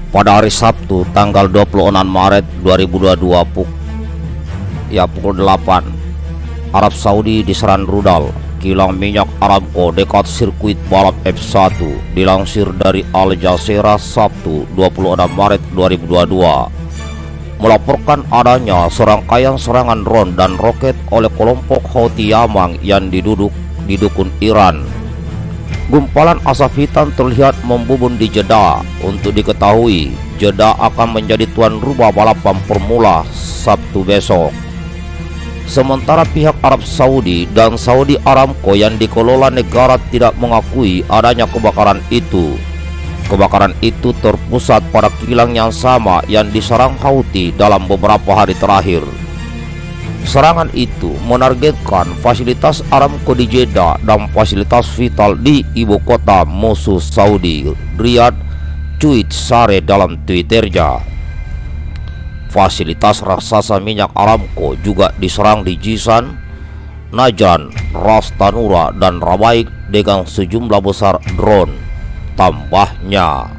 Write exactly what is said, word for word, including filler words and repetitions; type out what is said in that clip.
Pada hari Sabtu tanggal dua puluh enam Maret dua ribu dua puluh dua puk ya pukul delapan, Arab Saudi diserang rudal kilang minyak Aramco dekat sirkuit balap F satu. Dilansir dari Al Jazeera Sabtu dua puluh enam Maret dua ribu dua puluh dua melaporkan adanya serangkaian serangan drone dan roket oleh kelompok Houthi Yaman yang diduduk di dukun Iran. Gumpalan asap hitam terlihat membubun di Jeddah. Untuk diketahui, Jeddah akan menjadi tuan rumah balapan Formula Sabtu besok. Sementara pihak Arab Saudi dan Saudi Aramco yang dikelola negara tidak mengakui adanya kebakaran itu. Kebakaran itu terpusat pada kilang yang sama yang diserang Houthi dalam beberapa hari terakhir. Serangan itu menargetkan fasilitas Aramco di Jeddah dan fasilitas vital di ibu kota musuh Saudi, Riyadh, cuit Sare dalam Twitternya. Fasilitas raksasa minyak Aramco juga diserang di Jizan, Najran, Ras Tanura, dan Rabaik dengan sejumlah besar drone. Tambahnya,